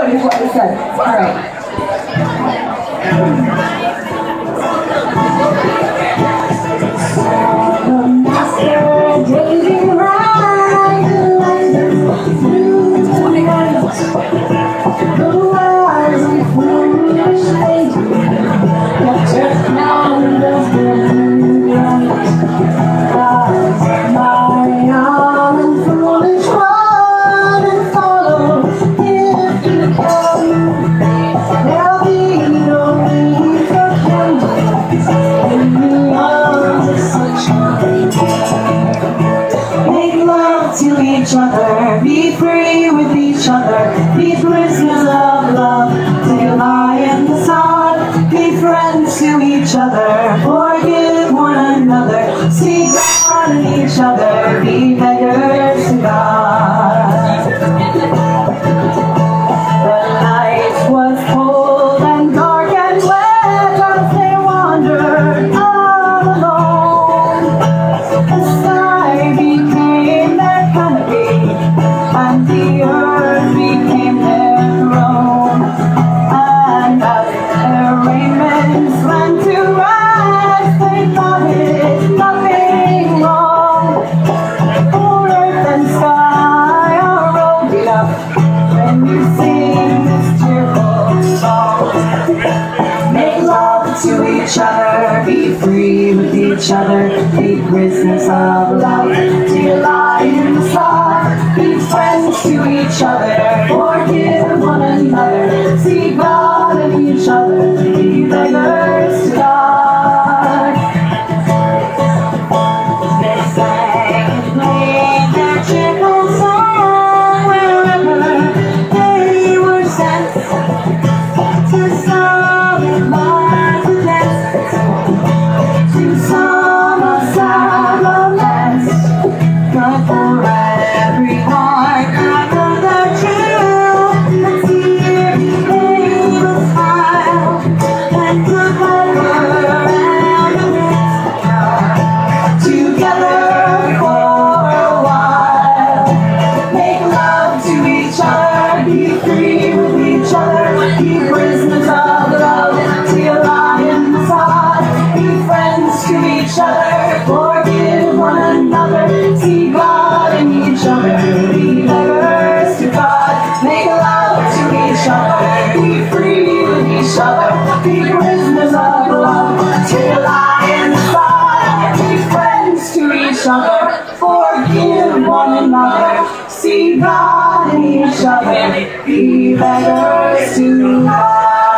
right is what I said. All right. The master gazing right in London's blue light. The wise and foolish lady kept turning on the blue light. My young and foolish one, and follow if you can. There'll be no need for candles in the arms of sunshine. Make love to each other, be free with each other, be prisoners of love till you lie in the sun. Be friends to each other, forgive one another, see God in each other, be beggars to God. The night was cold and dark and wet as they wandered all alone. The sky became their canopy and the earth became their throne. And as their raiments went to rest, they thought it nothing wrong. For earth and sky are rolled up when you sing this cheerful song. Make love to each other, be free with each other, be prisoners of love till you lie in the sun. Be friends to each other, forgive one another, see God in each other, be beggars to God. They sang and played their cheerful song wherever they were sent, to some admired the dance, to some a sad romance. But for every heart another chill, a tear became a smile, and together and together for a while. Make love to each other, be free with each other, be prisoners of love till you lie in the sun. Be friends to each other, forgive one another, see God in each other, be beggars to God. Make love to each other, be free with each other, be prisoners of love till you lie in the sun. Be friends to each other, forgive one another, see God in each other, be beggars to God.